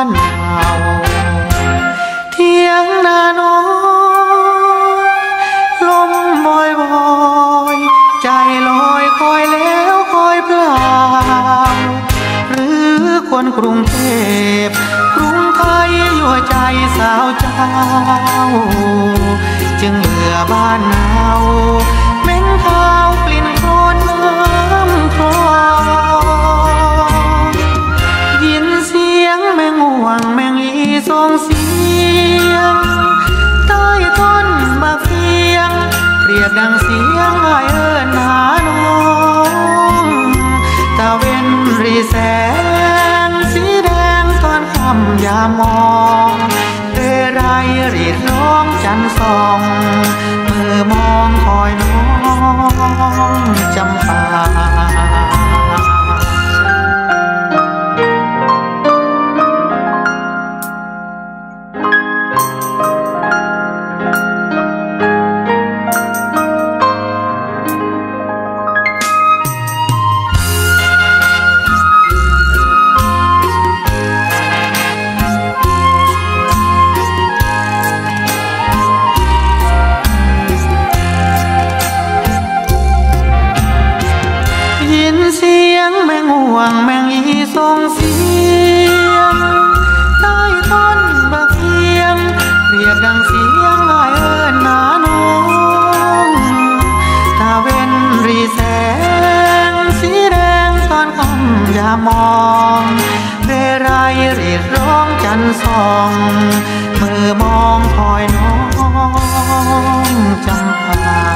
านเราเทียงนาน้อยลมบอยบอยใจลอยคอยแล้วคอยเปล่าหรือคนกรุงเทพกรุงไทยยั่วใจสาวเจ้าจึงเบื่อบ้านเราเหม็นข้าวกลิ่นโคลนน้ำคลองยินเสียงแมงห่วงแมงอีส่งเสียงใต้ต้นมะเฟียงเรียกดังเสียงไอเอิญหาน้องตะเวนรีแสงสีแดงตอนค่ำยามมองเร่ไรรีดร้องจันทร์ส่องมือมองคอยน้องจำปาแมงอีส่งเสียงใต้ต้นบะเฟียงเรียกดังเสียงไอเอิญหาน้องตาเว้นรีแสงสีแดงตอนค่ำยามมองเร่ไรรีดร้องจันทร์ส่องมือมองคอยน้องจำปา